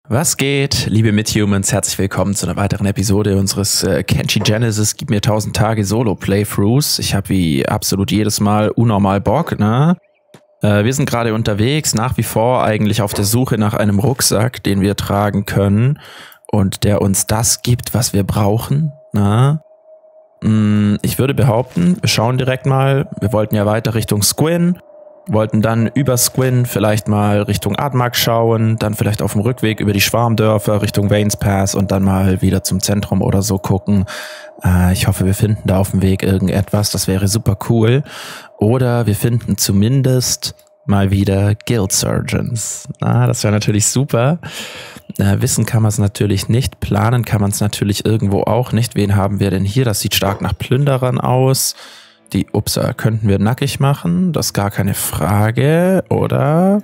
Was geht, liebe Mid-Humans? Herzlich willkommen zu einer weiteren Episode unseres Kenshi Genesis Gib mir 1000 Tage Solo-Playthroughs. Ich habe wie absolut jedes Mal unnormal Bock, ne? Wir sind gerade unterwegs, nach wie vor eigentlich auf der Suche nach einem Rucksack, den wir tragen können und der uns das gibt, was wir brauchen, ne? Ich würde behaupten, wir schauen direkt mal, wir wollten ja weiter Richtung Squin, wollten dann über Squin vielleicht mal Richtung Ardmark schauen, dann vielleicht auf dem Rückweg über die Schwarmdörfer Richtung Vaynes Pass und dann mal wieder zum Zentrum oder so gucken. Ich hoffe, wir finden da auf dem Weg irgendetwas, das wäre super cool. Oder wir finden zumindest mal wieder Guild Surgeons. Das wäre natürlich super. Wissen kann man es natürlich nicht, planen kann man es natürlich irgendwo auch nicht. Wen haben wir denn hier? Das sieht stark nach Plünderern aus. Die Upsa könnten wir nackig machen, das ist gar keine Frage, oder?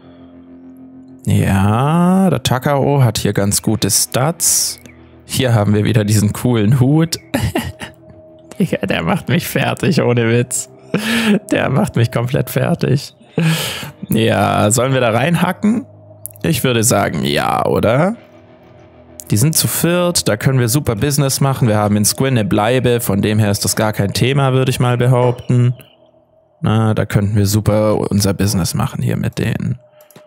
Ja, der Takao hat hier ganz gute Stats. Hier haben wir wieder diesen coolen Hut. Digga, der macht mich fertig, ohne Witz. Der macht mich komplett fertig. Ja, sollen wir da reinhacken? Ich würde sagen, ja, oder? Die sind zu viert, da können wir super Business machen. Wir haben in Squin eine Bleibe, von dem her ist das gar kein Thema, würde ich mal behaupten. Da könnten wir super unser Business machen hier mit denen.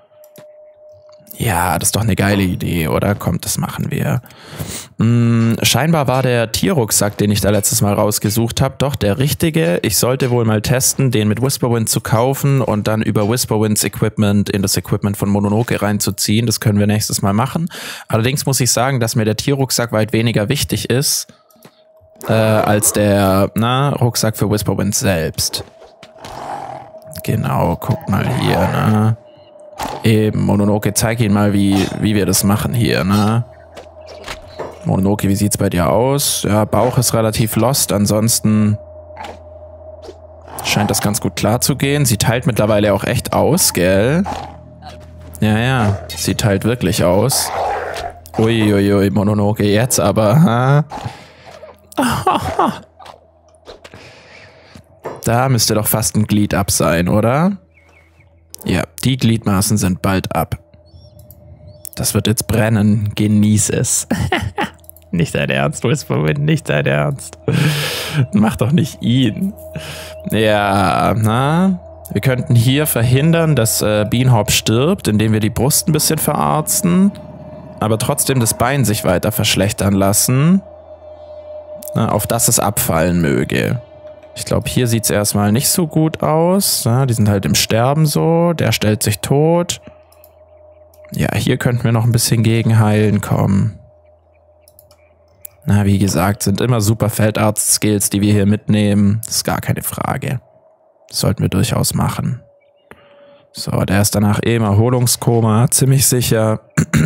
Ja, das ist doch eine geile Idee, oder? Kommt, das machen wir. Scheinbar war der Tierrucksack, den ich da letztes Mal rausgesucht habe, doch der richtige. Ich sollte wohl mal testen, den mit Whisperwind zu kaufen und dann über Whisperwinds Equipment in das Equipment von Mononoke reinzuziehen. Das können wir nächstes Mal machen. Allerdings muss ich sagen, dass mir der Tierrucksack weit weniger wichtig ist, als der Rucksack für Whisperwind selbst. Genau, guck mal hier, ne? Eben, Mononoke, zeig ihnen mal, wie wir das machen hier, ne? Mononoke, wie sieht's bei dir aus? Ja, Bauch ist relativ lost, ansonsten scheint das ganz gut klar zu gehen. Sie teilt mittlerweile auch echt aus, gell? Ja, sie teilt wirklich aus. Uiuiui, Mononoke, jetzt aber, ha? Da müsste doch fast ein Glied ab sein, oder? Ja, die Gliedmaßen sind bald ab. Das wird jetzt brennen. Genieß es. Nicht dein Ernst, Whisperwind, nicht dein Ernst. Mach doch nicht ihn. Ja, wir könnten hier verhindern, dass Beanhop stirbt, indem wir die Brust ein bisschen verarzten, aber trotzdem das Bein sich weiter verschlechtern lassen, auf das es abfallen möge. Ich glaube, hier sieht es erstmal nicht so gut aus. Ja, die sind halt im Sterben so. Der stellt sich tot. Ja, hier könnten wir noch ein bisschen gegenheilen kommen. Na, wie gesagt, sind immer super Feldarzt-Skills, die wir hier mitnehmen. Das ist gar keine Frage. Das sollten wir durchaus machen. So, der ist danach im Erholungskoma, ziemlich sicher.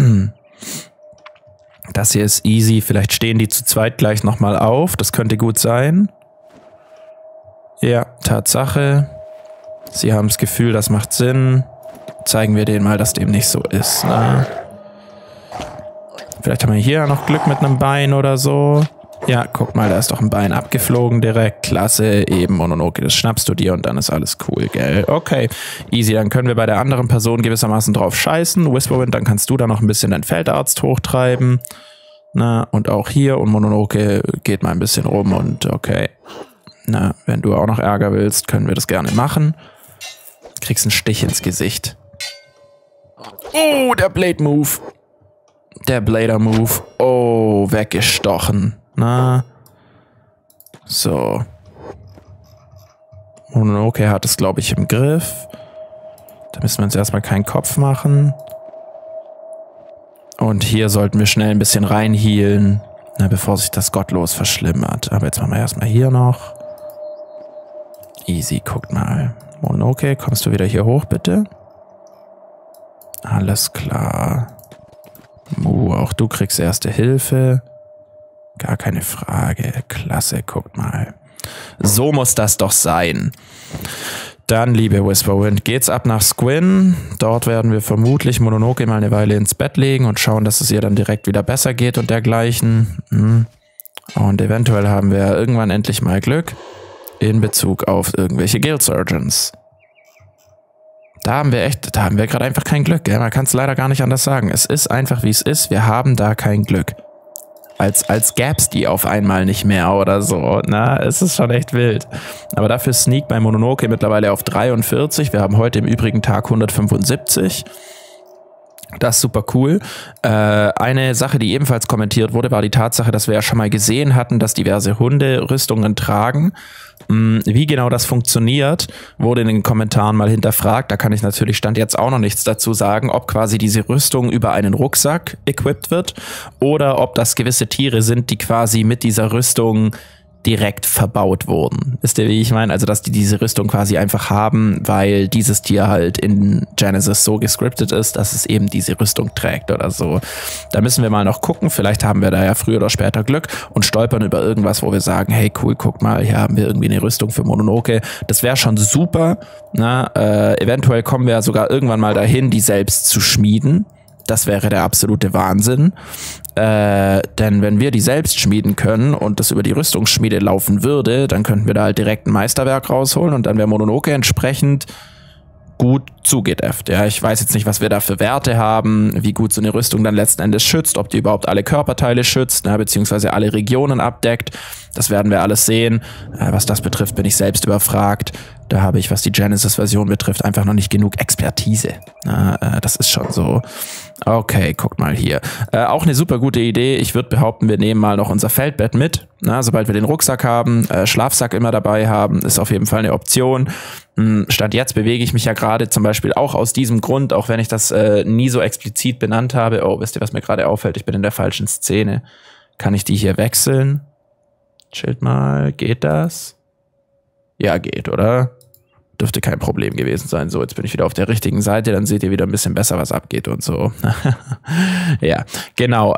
Das hier ist easy. Vielleicht stehen die zu zweit gleich nochmal auf. Das könnte gut sein. Ja, Tatsache. Sie haben das Gefühl, das macht Sinn. Zeigen wir denen mal, dass dem nicht so ist. Ne? Vielleicht haben wir hier noch Glück mit einem Bein oder so. Ja, guck mal, da ist doch ein Bein abgeflogen direkt. Klasse, eben Mononoke, das schnappst du dir und dann ist alles cool, gell? Okay, easy, dann können wir bei der anderen Person gewissermaßen drauf scheißen. Whisperwind, dann kannst du da noch ein bisschen deinen Feldarzt hochtreiben. Na, und auch hier und Mononoke geht mal ein bisschen rum und okay. Na, wenn du auch noch Ärger willst, können wir das gerne machen. Kriegst einen Stich ins Gesicht. Oh, der Blade Move. Der Blader Move. Oh, weggestochen. Na. So. Mononoke hat es, glaube ich, im Griff. Da müssen wir uns erstmal keinen Kopf machen. Und hier sollten wir schnell ein bisschen reinhealen, bevor sich das gottlos verschlimmert. Aber jetzt machen wir erstmal hier noch. Easy, guckt mal. Mononoke, kommst du wieder hier hoch, bitte? Alles klar. Auch du kriegst erste Hilfe. Gar keine Frage. Klasse, guckt mal. So muss das doch sein. Dann, liebe Whisperwind, geht's ab nach Squin. Dort werden wir vermutlich Mononoke mal eine Weile ins Bett legen und schauen, dass es ihr dann direkt wieder besser geht und dergleichen. Und eventuell haben wir irgendwann endlich mal Glück in Bezug auf irgendwelche Guild Surgeons. Da haben wir gerade einfach kein Glück, gell? Man kann es leider gar nicht anders sagen. Es ist einfach, wie es ist. Wir haben da kein Glück. Als gäb's die auf einmal nicht mehr oder so. Na, es ist schon echt wild. Aber dafür Sneak bei Mononoke mittlerweile auf 43. Wir haben heute im übrigen Tag 175. Das ist super cool. Eine Sache, die ebenfalls kommentiert wurde, war die Tatsache, dass wir ja schon mal gesehen hatten, dass diverse Hunde Rüstungen tragen. Wie genau das funktioniert, wurde in den Kommentaren mal hinterfragt. Da kann ich natürlich Stand jetzt auch noch nichts dazu sagen, ob quasi diese Rüstung über einen Rucksack equipped wird oder ob das gewisse Tiere sind, die quasi mit dieser Rüstung direkt verbaut wurden. Wisst ihr, wie ich meine? Also, dass die diese Rüstung quasi einfach haben, weil dieses Tier halt in Genesis so gescriptet ist, dass es eben diese Rüstung trägt oder so. Da müssen wir mal noch gucken. Vielleicht haben wir da ja früher oder später Glück und stolpern über irgendwas, wo wir sagen, hey cool, guck mal, hier haben wir irgendwie eine Rüstung für Mononoke. Das wäre schon super. Na, eventuell kommen wir ja sogar irgendwann mal dahin, die selbst zu schmieden. Das wäre der absolute Wahnsinn. Denn wenn wir die selbst schmieden können und das über die Rüstungsschmiede laufen würde, dann könnten wir da halt direkt ein Meisterwerk rausholen und dann wäre Mononoke entsprechend gut zugedefft. Ja, ich weiß jetzt nicht, was wir da für Werte haben, wie gut so eine Rüstung dann letzten Endes schützt, ob die überhaupt alle Körperteile schützt, beziehungsweise alle Regionen abdeckt. Das werden wir alles sehen. Was das betrifft, bin ich selbst überfragt. Da habe ich, was die Genesis-Version betrifft, einfach noch nicht genug Expertise. Das ist schon so. Okay, guckt mal hier. Auch eine super gute Idee. Ich würde behaupten, wir nehmen mal noch unser Feldbett mit. Sobald wir den Rucksack haben, Schlafsack immer dabei haben, ist auf jeden Fall eine Option. Stand jetzt bewege ich mich ja gerade zum Beispiel auch aus diesem Grund, auch wenn ich das nie so explizit benannt habe. Oh, wisst ihr, was mir gerade auffällt? Ich bin in der falschen Szene. Kann ich die hier wechseln? Chillt mal, geht das? Ja, geht, oder? Dürfte kein Problem gewesen sein. So, jetzt bin ich wieder auf der richtigen Seite, dann seht ihr wieder ein bisschen besser, was abgeht und so. Ja, genau.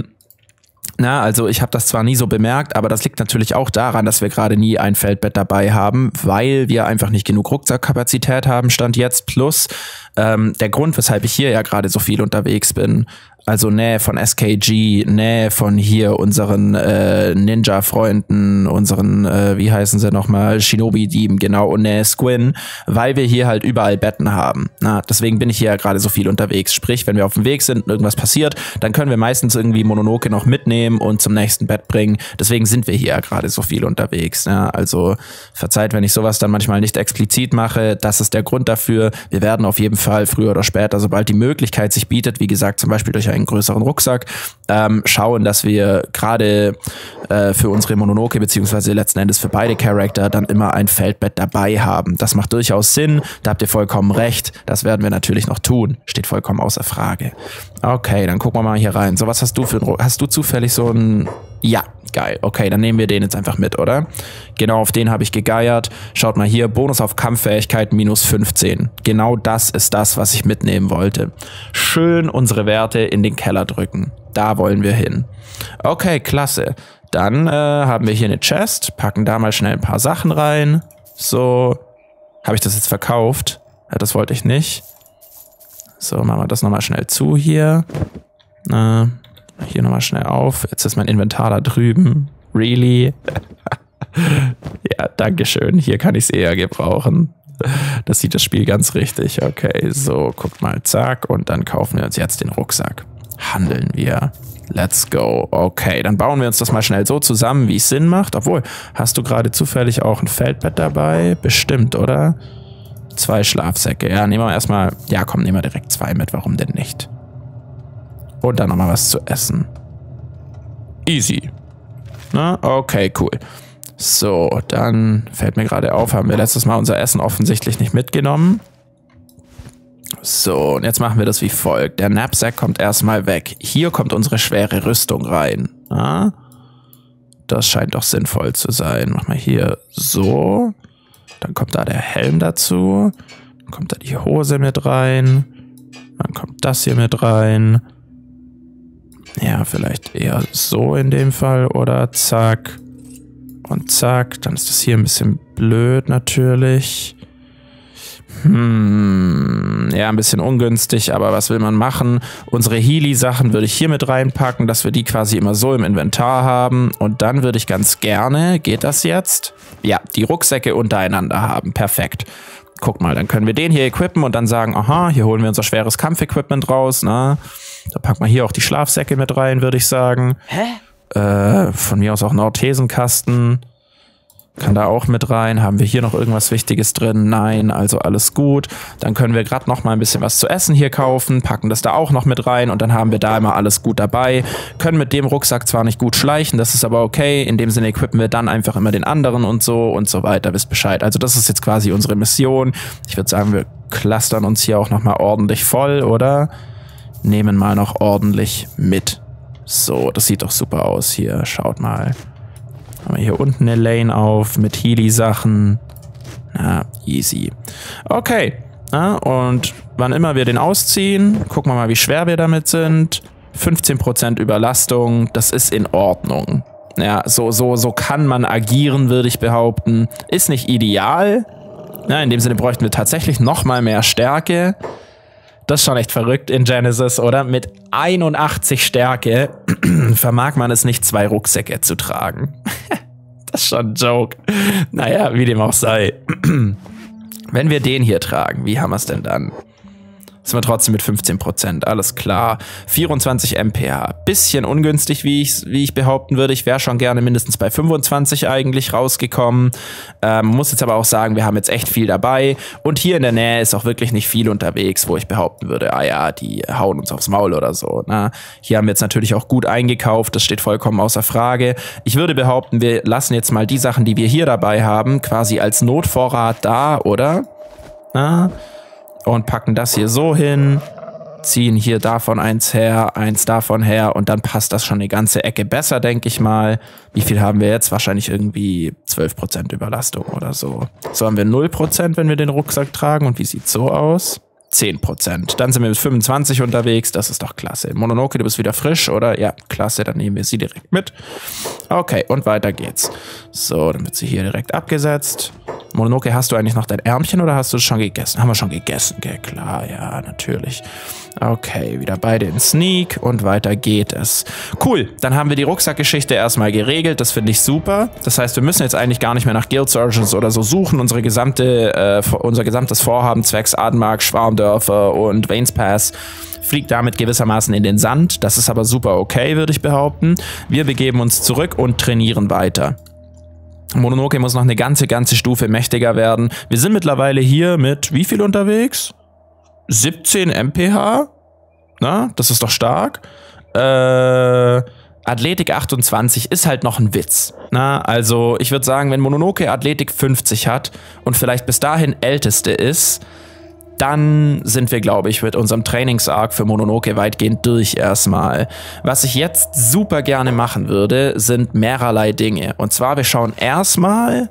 Also ich habe das zwar nie so bemerkt, aber das liegt natürlich auch daran, dass wir gerade nie ein Feldbett dabei haben, weil wir einfach nicht genug Rucksackkapazität haben, Stand jetzt. Plus der Grund, weshalb ich hier ja gerade so viel unterwegs bin, also Nähe von SKG, Nähe von hier unseren Ninja-Freunden, unseren, wie heißen sie nochmal, Shinobi-Dieben, genau, und Nähe Squin, weil wir hier halt überall Betten haben. Deswegen bin ich hier ja gerade so viel unterwegs. Sprich, wenn wir auf dem Weg sind und irgendwas passiert, dann können wir meistens irgendwie Mononoke noch mitnehmen und zum nächsten Bett bringen. Deswegen sind wir hier ja gerade so viel unterwegs. Also verzeiht, wenn ich sowas dann manchmal nicht explizit mache. Das ist der Grund dafür. Wir werden auf jeden Fall früher oder später, sobald die Möglichkeit sich bietet, wie gesagt, zum Beispiel durch einen größeren Rucksack, schauen, dass wir gerade für unsere Mononoke beziehungsweise letzten Endes für beide Charakter dann immer ein Feldbett dabei haben. Das macht durchaus Sinn, da habt ihr vollkommen recht, das werden wir natürlich noch tun, steht vollkommen außer Frage. Okay, dann gucken wir mal hier rein. So, was hast du für ein Hast du zufällig so ein... Ja, geil. Okay, dann nehmen wir den jetzt einfach mit, oder? Genau, auf den habe ich gegeiert. Schaut mal hier, Bonus auf Kampffähigkeit minus 15. Genau das ist das, was ich mitnehmen wollte. Schön unsere Werte in den Keller drücken. Da wollen wir hin. Okay, klasse. Dann haben wir hier eine Chest, packen da mal schnell ein paar Sachen rein. So, habe ich das jetzt verkauft? Ja, das wollte ich nicht. So, machen wir das nochmal schnell zu hier. Hier nochmal schnell auf. Jetzt ist mein Inventar da drüben. Really? Ja, dankeschön. Hier kann ich es eher gebrauchen. Das sieht das Spiel ganz richtig. Okay, so, guckt mal, zack. Und dann kaufen wir uns jetzt den Rucksack. Handeln wir. Let's go. Okay, dann bauen wir uns das mal schnell so zusammen, wie es Sinn macht. Obwohl, hast du gerade zufällig auch ein Feldbett dabei? Bestimmt, oder? 2 Schlafsäcke. Ja, nehmen wir erstmal... Ja, komm, nehmen wir direkt 2 mit. Warum denn nicht? Und dann nochmal was zu essen. Easy. Na, okay, cool. So, dann fällt mir gerade auf, haben wir letztes Mal unser Essen offensichtlich nicht mitgenommen. So, und jetzt machen wir das wie folgt. Der Knapsack kommt erstmal weg. Hier kommt unsere schwere Rüstung rein. Ja? Das scheint doch sinnvoll zu sein. Machen wir hier so. Dann kommt da der Helm dazu. Dann kommt da die Hose mit rein. Dann kommt das hier mit rein. Ja, vielleicht eher so in dem Fall, oder? Zack. Und zack. Dann ist das hier ein bisschen blöd natürlich. Ja, ein bisschen ungünstig, aber was will man machen? Unsere Healy-Sachen würde ich hier mit reinpacken, dass wir die quasi immer so im Inventar haben. Und dann würde ich ganz gerne, geht das jetzt? Ja, die Rucksäcke untereinander haben. Perfekt. guck mal, dann können wir den hier equippen und dann sagen, aha, hier holen wir unser schweres Kampfequipment raus, ne? Da packen wir hier auch die Schlafsäcke mit rein, würde ich sagen. Von mir aus auch einen Orthesenkasten. Kann da auch mit rein. Haben wir hier noch irgendwas Wichtiges drin? Nein, also alles gut. Dann können wir gerade noch mal ein bisschen was zu essen hier kaufen, packen das da auch noch mit rein und dann haben wir da immer alles gut dabei. Können mit dem Rucksack zwar nicht gut schleichen, das ist aber okay. In dem Sinne equippen wir dann einfach immer den anderen und so weiter. Wisst Bescheid. Also das ist jetzt quasi unsere Mission. Ich würde sagen, wir clustern uns hier auch noch mal ordentlich voll, oder? Nehmen mal noch ordentlich mit. So, das sieht doch super aus hier. Schaut mal. Haben wir hier unten eine Lane auf mit Healy-Sachen. Na, easy. Okay. Na, und wann immer wir den ausziehen, gucken wir mal, wie schwer wir damit sind. 15% Überlastung, das ist in Ordnung. Ja, so kann man agieren, würde ich behaupten. Ist nicht ideal. Ja, in dem Sinne bräuchten wir tatsächlich noch mal mehr Stärke. Das ist schon echt verrückt in Genesis, oder? Mit 81 Stärke vermag man es nicht, 2 Rucksäcke zu tragen. Das ist schon ein Joke. Naja, wie dem auch sei. Wenn wir den hier tragen, wie haben wir es denn dann? Sind wir trotzdem mit 15%, alles klar. 24 mph, bisschen ungünstig, wie ich behaupten würde. Ich wäre schon gerne mindestens bei 25 eigentlich rausgekommen. Muss jetzt aber auch sagen, wir haben jetzt echt viel dabei. Und hier in der Nähe ist auch wirklich nicht viel unterwegs, wo ich behaupten würde, ah ja, die hauen uns aufs Maul oder so. Na, hier haben wir jetzt natürlich auch gut eingekauft, das steht vollkommen außer Frage. Ich würde behaupten, wir lassen jetzt mal die Sachen, die wir hier dabei haben, quasi als Notvorrat da, oder? Na, und packen das hier so hin, ziehen hier davon eins davon her und dann passt das schon eine ganze Ecke besser, denke ich mal. Wie viel haben wir jetzt? Wahrscheinlich irgendwie 12% Überlastung oder so. So haben wir 0%, wenn wir den Rucksack tragen. Und wie sieht's so aus? 10%. Dann sind wir mit 25 unterwegs, das ist doch klasse. Mononoke, du bist wieder frisch, oder? Ja, klasse, dann nehmen wir sie direkt mit. Okay, und weiter geht's. So, dann wird sie hier direkt abgesetzt. Mononoke, hast du eigentlich noch dein Ärmchen oder hast du es schon gegessen? Haben wir schon gegessen, gell? Klar, ja, natürlich. Okay, wieder beide in Sneak und weiter geht es. Cool, dann haben wir die Rucksackgeschichte erstmal geregelt, das finde ich super. Das heißt, wir müssen jetzt eigentlich gar nicht mehr nach Guild Surgeons oder so suchen. Unser gesamtes Vorhaben zwecks Adenmark, Schwarmdörfer und Vanes Pass fliegt damit gewissermaßen in den Sand. Das ist aber super okay, würde ich behaupten. Wir begeben uns zurück und trainieren weiter. Mononoke muss noch eine ganze Stufe mächtiger werden. Wir sind mittlerweile hier mit wie viel unterwegs? 17 mph? Na, das ist doch stark. Athletik 28 ist halt noch ein Witz. Na, also ich würde sagen, wenn Mononoke Athletik 50 hat und vielleicht bis dahin Älteste ist, dann sind wir, glaube ich, mit unserem Trainings-Arc für Mononoke weitgehend durch erstmal. Was ich jetzt super gerne machen würde, sind mehrerlei Dinge. Und zwar, wir schauen erstmal...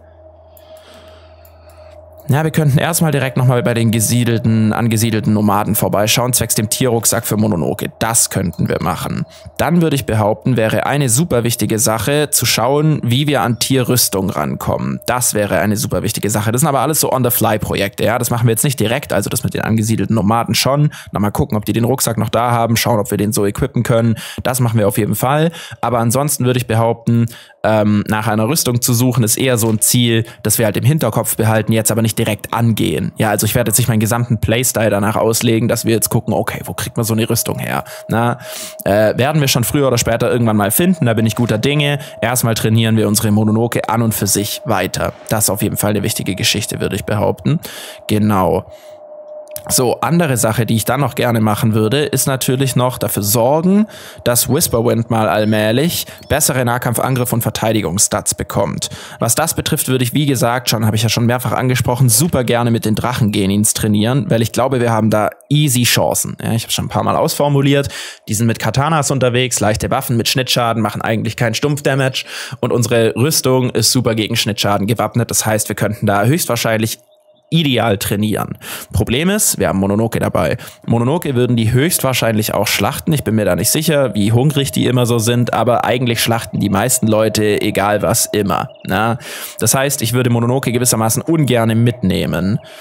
Ja, wir könnten erstmal direkt nochmal bei den angesiedelten Nomaden vorbeischauen, zwecks dem Tierrucksack für Mononoke. Das könnten wir machen. Dann würde ich behaupten, wäre eine super wichtige Sache, zu schauen, wie wir an Tierrüstung rankommen. Das wäre eine super wichtige Sache. Das sind aber alles so On-the-Fly-Projekte, ja. Das machen wir jetzt nicht direkt, also das mit den angesiedelten Nomaden schon. Nochmal gucken, ob die den Rucksack noch da haben, schauen, ob wir den so equippen können. Das machen wir auf jeden Fall. Aber ansonsten würde ich behaupten, nach einer Rüstung zu suchen, ist eher so ein Ziel, das wir halt im Hinterkopf behalten, jetzt aber nicht direkt angehen. Ja, also ich werde jetzt nicht meinen gesamten Playstyle danach auslegen, dass wir jetzt gucken, okay, wo kriegt man so eine Rüstung her? Na, werden wir schon früher oder später irgendwann mal finden, da bin ich guter Dinge. Erstmal trainieren wir unsere Mononoke an und für sich weiter. Das ist auf jeden Fall eine wichtige Geschichte, würde ich behaupten. Genau. So, andere Sache, die ich dann noch gerne machen würde, ist natürlich noch dafür sorgen, dass Whisperwind mal allmählich bessere Nahkampfangriff- und Verteidigungsstats bekommt. Was das betrifft, würde ich, wie gesagt, habe ich ja schon mehrfach angesprochen, super gerne mit den Drachengenins trainieren, weil ich glaube, wir haben da easy Chancen. Ja, ich habe schon ein paar Mal ausformuliert, die sind mit Katanas unterwegs, leichte Waffen mit Schnittschaden, machen eigentlich keinen Stumpfdamage und unsere Rüstung ist super gegen Schnittschaden gewappnet. Das heißt, wir könnten da höchstwahrscheinlich ideal trainieren. Problem ist, wir haben Mononoke dabei. Mononoke würden die höchstwahrscheinlich auch schlachten. Ich bin mir da nicht sicher, wie hungrig die immer so sind, aber eigentlich schlachten die meisten Leute, egal was, immer. Na? Das heißt, ich würde Mononoke gewissermaßen ungerne mitnehmen.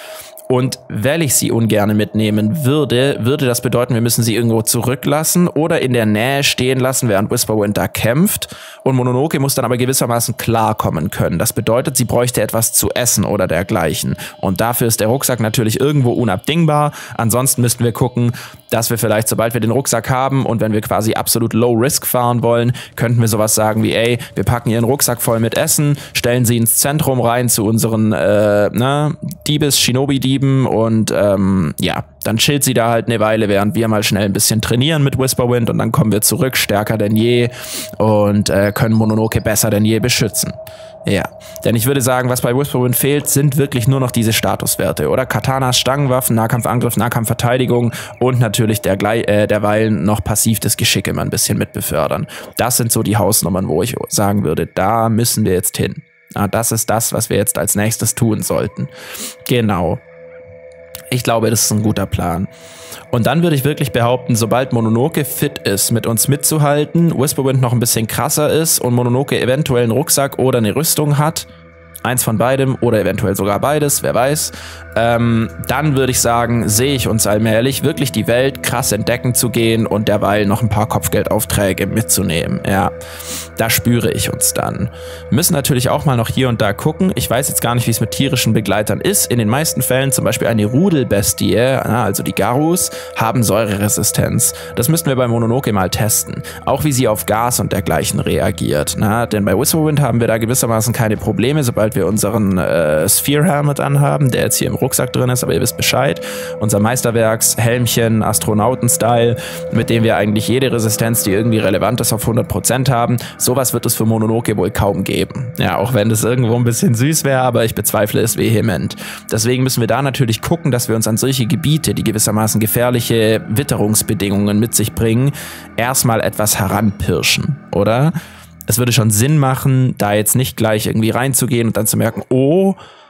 Und weil ich sie ungern mitnehmen würde, würde das bedeuten, wir müssen sie irgendwo zurücklassen oder in der Nähe stehen lassen, während Whisperwind da kämpft. Und Mononoke muss dann aber gewissermaßen klarkommen können. Das bedeutet, sie bräuchte etwas zu essen oder dergleichen. Und dafür ist der Rucksack natürlich irgendwo unabdingbar. Ansonsten müssten wir gucken, dass wir vielleicht, sobald wir den Rucksack haben und wenn wir quasi absolut low risk fahren wollen, könnten wir sowas sagen wie, ey, wir packen ihren Rucksack voll mit Essen, stellen sie ins Zentrum rein zu unseren Shinobi-Dieben und ja, dann chillt sie da halt eine Weile, während wir mal schnell ein bisschen trainieren mit Whisperwind und dann kommen wir zurück, stärker denn je und können Mononoke besser denn je beschützen. Ja, denn ich würde sagen, was bei Whisperwind fehlt, sind wirklich nur noch diese Statuswerte, oder? Katanas, Stangenwaffen, Nahkampfangriff, Nahkampfverteidigung und natürlich derweilen noch passiv das Geschick immer ein bisschen mitbefördern. Das sind so die Hausnummern, wo ich sagen würde, da müssen wir jetzt hin. Das ist das, was wir jetzt als nächstes tun sollten. Genau. Ich glaube, das ist ein guter Plan. Und dann würde ich wirklich behaupten, sobald Mononoke fit ist, mit uns mitzuhalten, Whisperwind noch ein bisschen krasser ist und Mononoke eventuell einen Rucksack oder eine Rüstung hat, eins von beidem oder eventuell sogar beides, wer weiß, dann würde ich sagen, sehe ich uns allmählich wirklich die Welt krass entdecken zu gehen und derweil noch ein paar Kopfgeldaufträge mitzunehmen. Ja, da spüre ich uns dann. Wir müssen natürlich auch mal noch hier und da gucken. Ich weiß jetzt gar nicht, wie es mit tierischen Begleitern ist. In den meisten Fällen, zum Beispiel eine Rudelbestie, also die Garus, haben Säureresistenz. Das müssten wir bei Mononoke mal testen. Auch wie sie auf Gas und dergleichen reagiert. Denn bei Whisperwind haben wir da gewissermaßen keine Probleme, sobald wir unseren Sphere Helmet anhaben, der jetzt hier im Rucksack drin ist, aber ihr wisst Bescheid. Unser Meisterwerks-Helmchen, Astronauten-Style, mit dem wir eigentlich jede Resistenz, die irgendwie relevant ist, auf 100% haben. Sowas wird es für Mononoke wohl kaum geben. Ja, auch wenn das irgendwo ein bisschen süß wäre, aber ich bezweifle es vehement. Deswegen müssen wir da natürlich gucken, dass wir uns an solche Gebiete, die gewissermaßen gefährliche Witterungsbedingungen mit sich bringen, erstmal etwas heranpirschen, oder? Es würde schon Sinn machen, da jetzt nicht gleich irgendwie reinzugehen und dann zu merken, oh,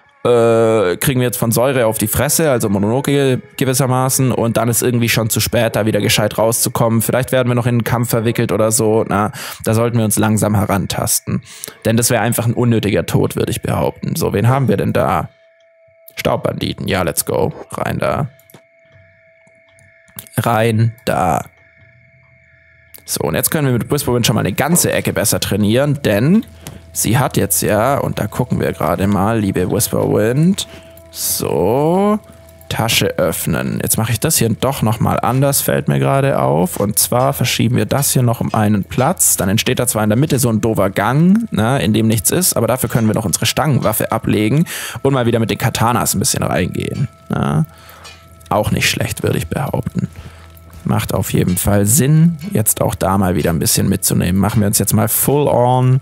kriegen wir jetzt von Säure auf die Fresse, also Mononoke gewissermaßen, und dann ist irgendwie schon zu spät, da wieder gescheit rauszukommen. Vielleicht werden wir noch in einen Kampf verwickelt oder so. Da sollten wir uns langsam herantasten. Denn das wäre einfach ein unnötiger Tod, würde ich behaupten. So, wen haben wir denn da? Staubbanditen. Ja, let's go. Rein da. Rein da. So, und jetzt können wir mit Whisperwind schon mal eine ganze Ecke besser trainieren, denn sie hat jetzt ja, und da gucken wir gerade mal, liebe Whisperwind, so, Tasche öffnen. Jetzt mache ich das hier doch nochmal anders, fällt mir gerade auf. Und zwar verschieben wir das hier noch um einen Platz. Dann entsteht da zwar in der Mitte so ein doofer Gang, in dem nichts ist, aber dafür können wir noch unsere Stangenwaffe ablegen und mal wieder mit den Katanas ein bisschen reingehen. Auch nicht schlecht, würde ich behaupten. Macht auf jeden Fall Sinn, jetzt auch da mal wieder ein bisschen mitzunehmen. Machen wir uns jetzt mal full on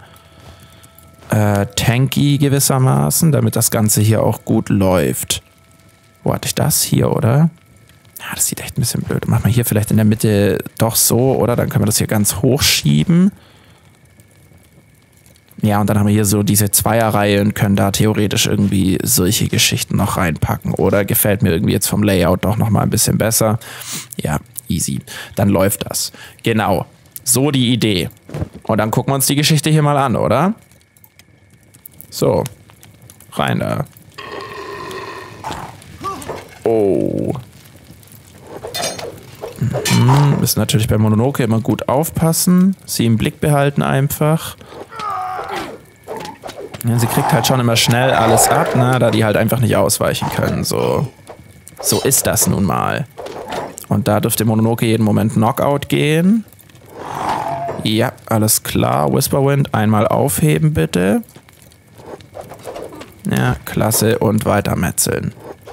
tanky gewissermaßen, damit das Ganze hier auch gut läuft. Wo hatte ich das hier, oder? Ja, das sieht echt ein bisschen blöd. Machen wir hier vielleicht in der Mitte doch so, oder? Dann können wir das hier ganz hochschieben. Ja, und dann haben wir hier so diese Zweierreihe und können da theoretisch irgendwie solche Geschichten noch reinpacken. Oder gefällt mir irgendwie jetzt vom Layout doch nochmal ein bisschen besser. Ja, easy. Dann läuft das. Genau. So die Idee. Und dann gucken wir uns die Geschichte hier mal an, oder? So. Rein da. Oh. Müssen natürlich bei Mononoke immer gut aufpassen. Sie im Blick behalten einfach. Ja, sie kriegt halt schon immer schnell alles ab, da die halt einfach nicht ausweichen können. So ist das nun mal. Und da dürfte Mononoke jeden Moment Knockout gehen. Ja, alles klar. Whisperwind, einmal aufheben bitte. Ja, klasse. Und weitermetzeln.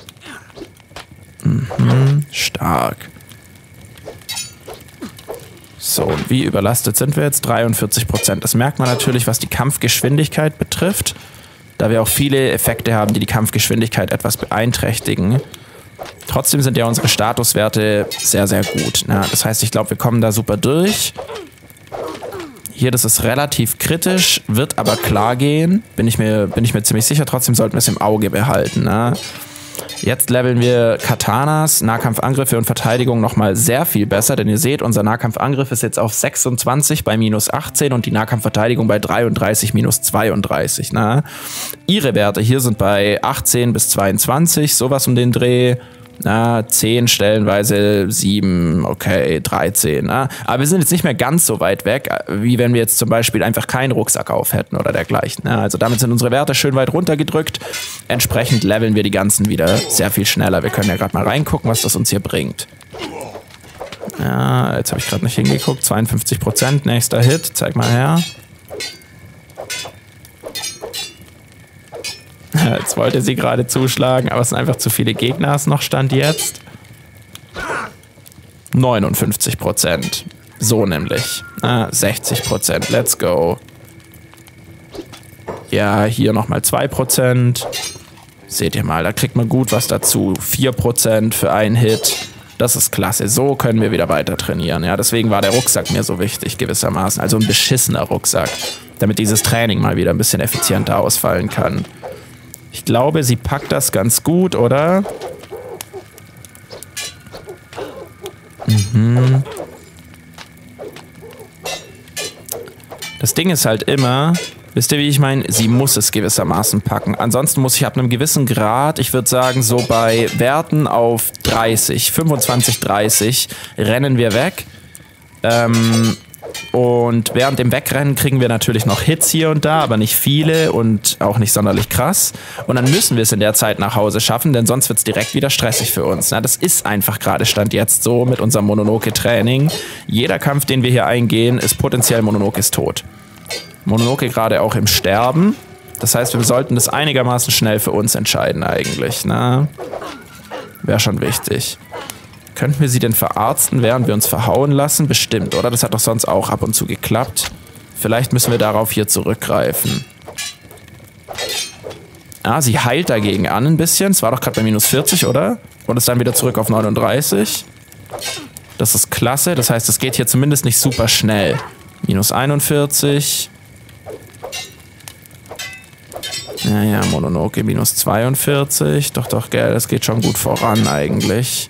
Stark. So, und wie überlastet sind wir jetzt? 43%. Das merkt man natürlich, was die Kampfgeschwindigkeit betrifft, da wir auch viele Effekte haben, die die Kampfgeschwindigkeit etwas beeinträchtigen. Trotzdem sind ja unsere Statuswerte sehr, sehr gut. Das heißt, ich glaube, wir kommen da super durch. Hier, das ist relativ kritisch, wird aber klar gehen. Bin ich mir ziemlich sicher. Trotzdem sollten wir es im Auge behalten. Jetzt leveln wir Katanas, Nahkampfangriffe und Verteidigung nochmal sehr viel besser, denn ihr seht, unser Nahkampfangriff ist jetzt auf 26 bei minus 18 und die Nahkampfverteidigung bei 33 minus 32. Na? Ihre Werte hier sind bei 18 bis 22, sowas um den Dreh. 10 stellenweise, 7, okay, 13. Na? Aber wir sind jetzt nicht mehr ganz so weit weg, wie wenn wir jetzt zum Beispiel einfach keinen Rucksack auf hätten oder dergleichen. Na? Also damit sind unsere Werte schön weit runtergedrückt. Entsprechend leveln wir die ganzen wieder sehr viel schneller. Wir können ja gerade mal reingucken, was das uns hier bringt. Ja, jetzt habe ich gerade nicht hingeguckt. 52%, nächster Hit. Zeig mal her. Jetzt wollte sie gerade zuschlagen, aber es sind einfach zu viele Gegner, noch stand jetzt. 59%. So nämlich. 60%. Let's go. Ja, hier nochmal 2%. Seht ihr mal, da kriegt man gut was dazu. 4% für einen Hit. Das ist klasse. So können wir wieder weiter trainieren. Ja, deswegen war der Rucksack mir so wichtig, gewissermaßen. Also ein beschissener Rucksack. Damit dieses Training mal wieder ein bisschen effizienter ausfallen kann. Ich glaube, sie packt das ganz gut, oder? Mhm. Das Ding ist halt immer, wisst ihr, wie ich meine? Sie muss es gewissermaßen packen. Ansonsten muss ich ab einem gewissen Grad, ich würde sagen, so bei Werten auf 30, 25, 30, rennen wir weg. Und während dem Wegrennen kriegen wir natürlich noch Hits hier und da, aber nicht viele und auch nicht sonderlich krass. Und dann müssen wir es in der Zeit nach Hause schaffen, denn sonst wird es direkt wieder stressig für uns. Na, das ist einfach gerade Stand jetzt so mit unserem Mononoke-Training. Jeder Kampf, den wir hier eingehen, ist potenziell Mononokes Tod. Mononoke gerade auch im Sterben. Das heißt, wir sollten das einigermaßen schnell für uns entscheiden eigentlich. Wäre schon wichtig. Könnten wir sie denn verarzten, während wir uns verhauen lassen? Bestimmt, oder? Das hat doch sonst auch ab und zu geklappt. Vielleicht müssen wir darauf hier zurückgreifen. Sie heilt dagegen an ein bisschen. Es war doch gerade bei minus 40, oder? Und ist dann wieder zurück auf 39. Das ist klasse. Das heißt, es geht hier zumindest nicht super schnell. Minus 41. Ja, Mononoke minus 42. Doch, gell, das geht schon gut voran eigentlich.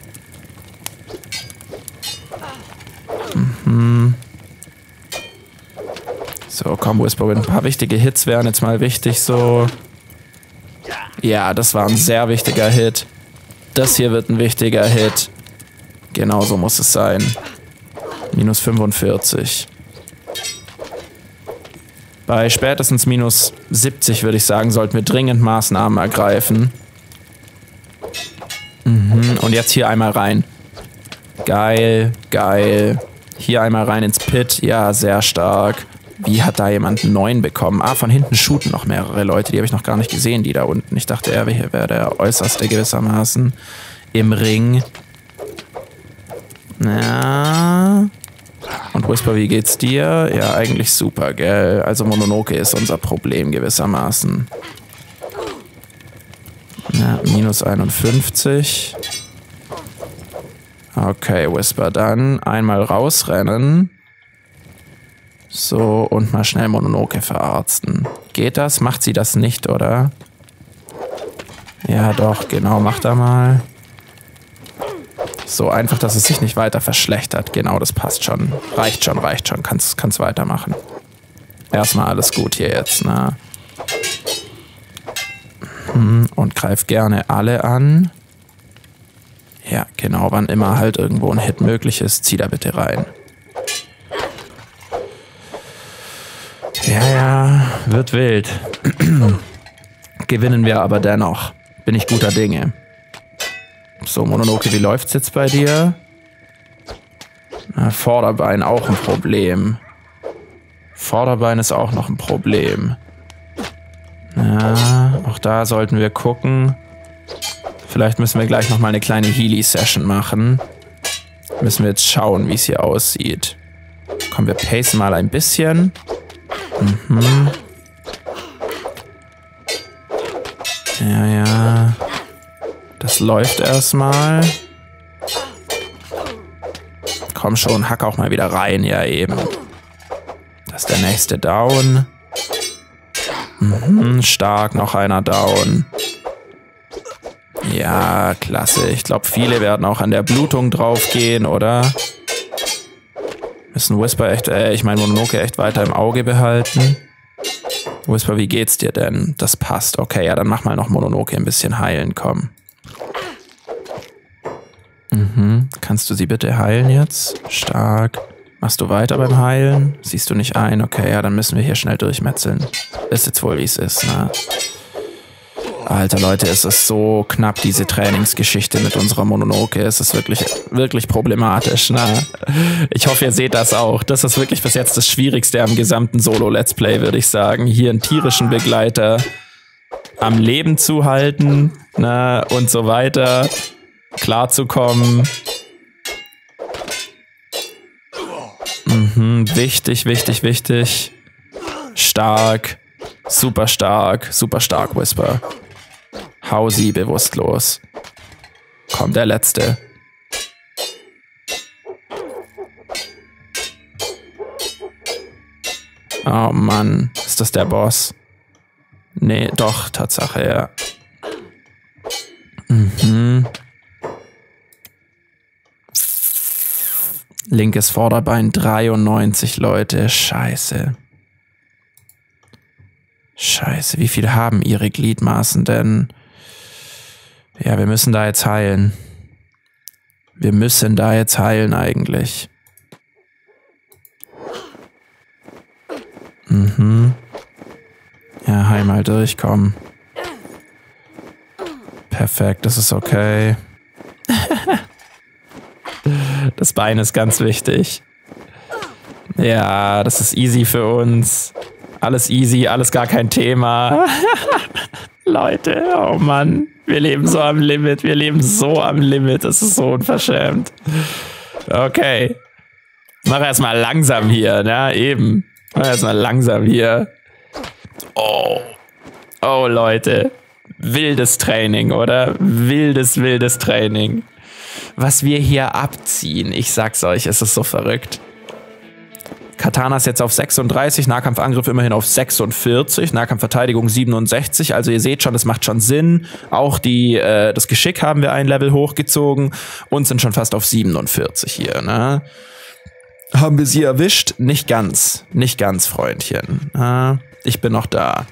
So, Combo Whisper with ein paar wichtige Hits wären jetzt mal wichtig so. Ja, das war ein sehr wichtiger Hit. Das hier wird ein wichtiger Hit. Genau so muss es sein. Minus 45. Bei spätestens minus 70 würde ich sagen, sollten wir dringend Maßnahmen ergreifen. Und jetzt hier einmal rein. Geil, geil. Hier einmal rein ins Pit. Ja, sehr stark. Wie hat da jemand einen 9 bekommen? Von hinten shooten noch mehrere Leute. Die habe ich noch gar nicht gesehen, die da unten. Ich dachte, er wäre der Äußerste gewissermaßen im Ring. Ja. Und Whisper, wie geht's dir? Ja, eigentlich super, gell? Also Mononoke ist unser Problem gewissermaßen. Ja, minus 51. Okay, Whisper, dann einmal rausrennen. So, und mal schnell Mononoke verarzten. Geht das? Macht sie das nicht, oder? Ja, doch, genau, macht er mal. So, einfach, dass es sich nicht weiter verschlechtert. Genau, das passt schon. Reicht schon. Kannst weitermachen. Erstmal alles gut hier jetzt, ne? Und greif gerne alle an. Ja, genau, wann immer halt irgendwo ein Hit möglich ist, zieh da bitte rein. Ja, wird wild. Gewinnen wir aber dennoch. Bin ich guter Dinge. So, Mononoke, wie läuft's jetzt bei dir? Vorderbein auch ein Problem. Vorderbein ist auch noch ein Problem. Ja, auch da sollten wir gucken. Vielleicht müssen wir gleich nochmal eine kleine Healy-Session machen. Müssen wir jetzt schauen, wie es hier aussieht. Komm, wir pacen mal ein bisschen. Ja. Das läuft erstmal. Komm schon, hack auch mal wieder rein. Ja, eben. Das ist der nächste Down. Stark, noch einer down. Ja, klasse. Ich glaube, viele werden auch an der Blutung draufgehen, oder? Müssen Whisper echt, ich meine Mononoke echt weiter im Auge behalten. Whisper, wie geht's dir denn? Das passt. Okay, ja, dann mach mal noch Mononoke ein bisschen heilen, komm. Kannst du sie bitte heilen jetzt? Stark. Machst du weiter beim Heilen? Siehst du nicht ein? Okay, ja, dann müssen wir hier schnell durchmetzeln. Ist jetzt wohl, wie es ist, ne? Alter, Leute, es ist so knapp, diese Trainingsgeschichte mit unserer Mononoke. Es ist wirklich, wirklich problematisch, ne? Ich hoffe, ihr seht das auch. Das ist wirklich bis jetzt das Schwierigste am gesamten Solo-Let's Play, würde ich sagen. Hier einen tierischen Begleiter am Leben zu halten, ne? Und so weiter. Klarzukommen. Wichtig, wichtig, wichtig. Stark. Super stark, Whisper. Hau sie bewusstlos. Komm, der Letzte. Oh Mann, ist das der Boss? Nee, doch, Tatsache, ja. Linkes Vorderbein 93, Leute. Scheiße. Scheiße, wie viel haben ihre Gliedmaßen denn? Ja, wir müssen da jetzt heilen. Wir müssen da jetzt heilen eigentlich. Ja, heil mal durch, komm. Perfekt, das ist okay. Das Bein ist ganz wichtig. Ja, das ist easy für uns. Alles easy, alles gar kein Thema. Leute, oh Mann. Wir leben so am Limit. Wir leben so am Limit. Das ist so unverschämt. Okay. Mach erstmal langsam hier, ne? Eben. Mach erstmal langsam hier. Oh. Oh, Leute. Wildes Training, oder? Wildes, wildes Training. Was wir hier abziehen, ich sag's euch, es ist so verrückt. Katana ist jetzt auf 36, Nahkampfangriff immerhin auf 46, Nahkampfverteidigung 67. Also ihr seht schon, das macht schon Sinn. Auch das Geschick haben wir ein Level hochgezogen und sind schon fast auf 47 hier. Ne? Haben wir sie erwischt? Nicht ganz, Freundchen. Ich bin noch da.